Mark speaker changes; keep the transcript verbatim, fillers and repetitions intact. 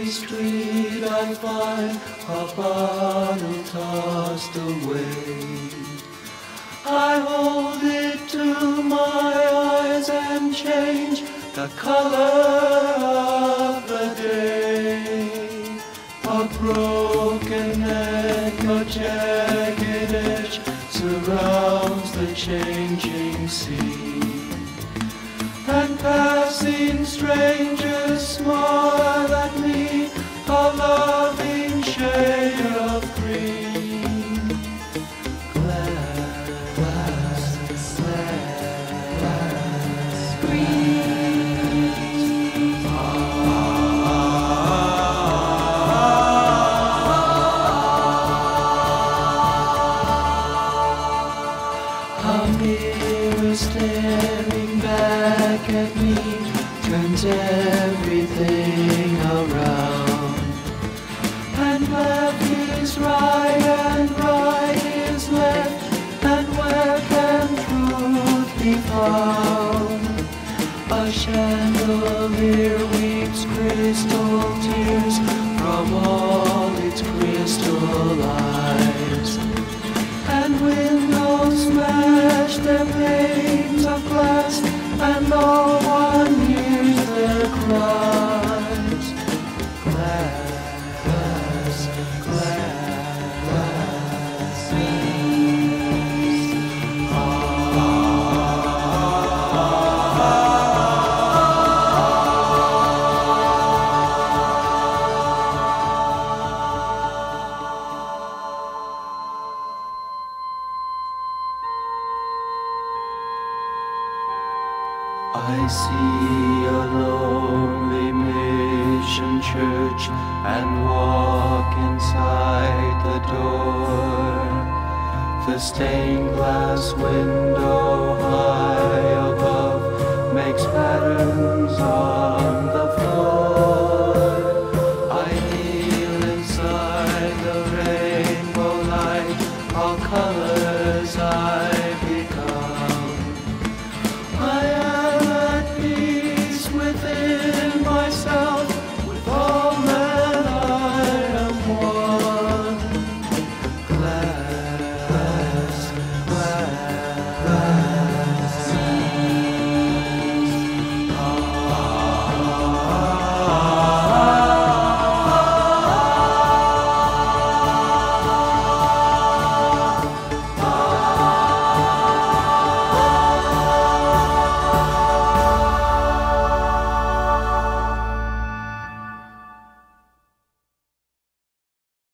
Speaker 1: busy street I find a bottle tossed away. I hold it to my eyes and change the color of the day. A broken neck, a jagged edge surrounds the changing sea. And passing strangers smile at me, a loving shade of green. Glass, glass, glass, glass green. A mirror staring back at me turns everything around. And left is right and right is left, and where can truth be found? A chandelier weeps crystal tears from all its crystal eyes. And windows smash their panes of glass, and no one hears their cries. Glass, glass, glass, glass. I see a lonely mission church and walk inside the door. The stained glass window high above makes patterns on the floor.